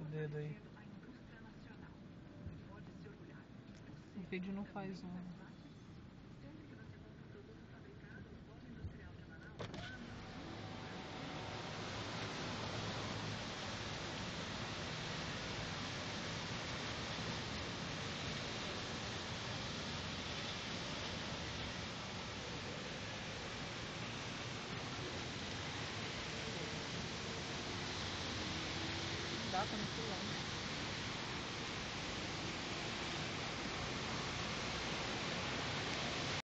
dedo aí. O vídeo não faz um. Dá pra não pular.